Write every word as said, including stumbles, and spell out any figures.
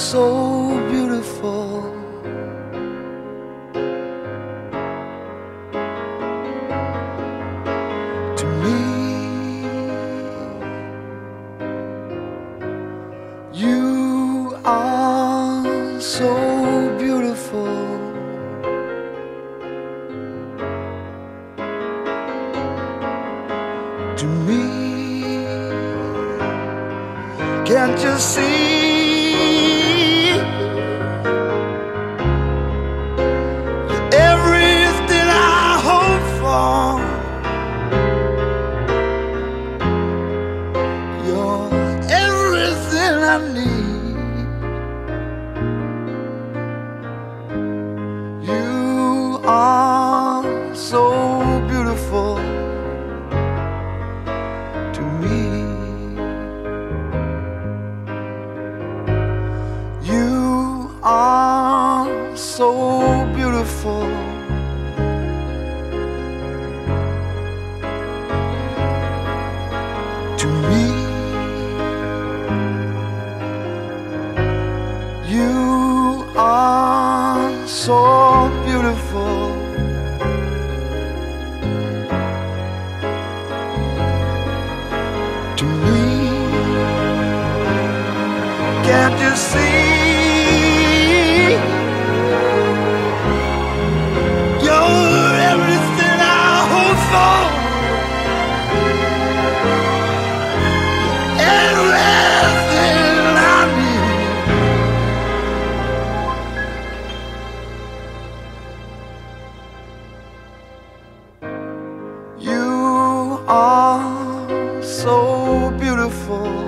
so beautiful to me. You are so beautiful to me. Can't you see? You're everything I hope for. You're everything I need. You are so beautiful to me. You are so beautiful to me. You are so beautiful to me. Can't you see? You're everything I hope for. Everything I need. You are so beautiful